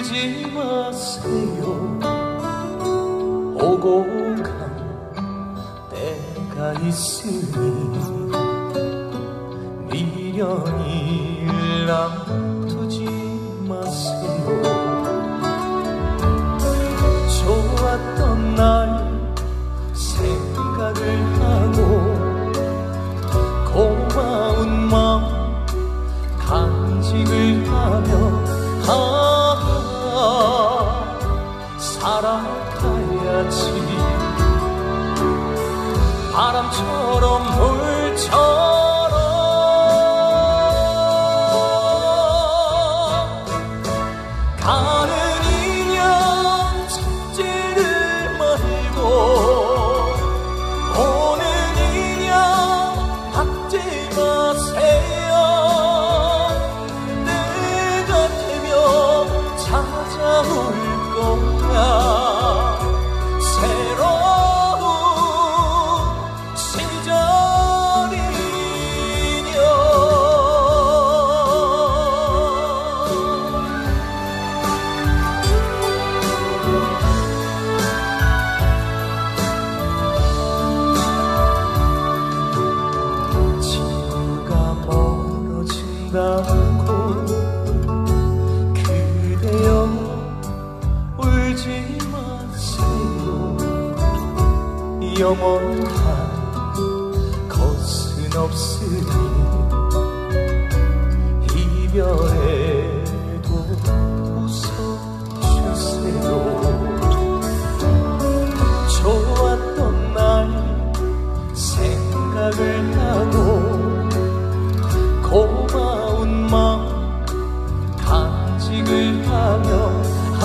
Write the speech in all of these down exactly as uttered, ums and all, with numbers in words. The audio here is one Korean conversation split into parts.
울지 마세요. 오고 간 때가 있으니 미련을 남두지 마세요. 좋았던 날 생각을 하고 고마운 마음 간직을 하며 아, 살아가야지. 바람처럼 물처럼 가는 인연 찾지를 말고 오는 인연 받지 마세요. 내가 되면 찾아올 거야. 새로운 시절이여. 친구가 멀어진다고 그대여 울지 마세요. 영원한 것은 없으니 이별에도 웃어주세요. 좋았던 날 생각을 하고 고마운 마음 간직을 하며 아,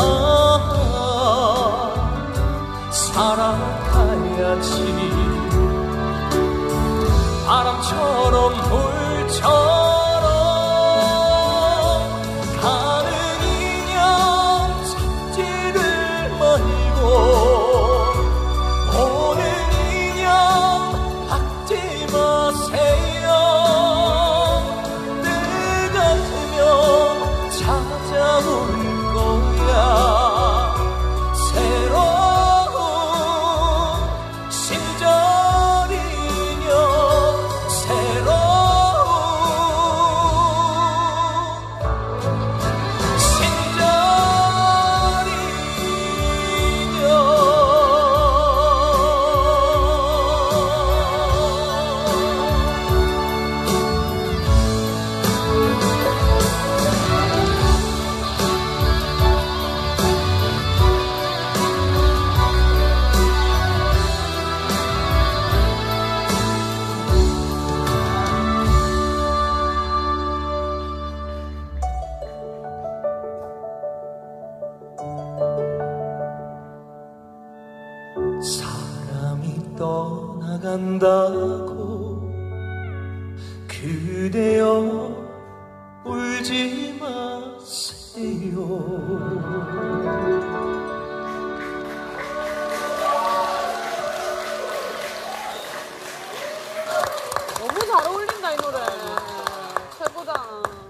살아가야지. 바람처럼 물처럼 가는 인연 찾지를 말고 오는 인연 받지 마세요. 내가 되면 찾아올 거야. 새로운 시절이여. 새로운 시절이여. 사람이 떠나간다고 그대여 울지 마세요. 너무 잘 어울린다 이 노래. 최고다.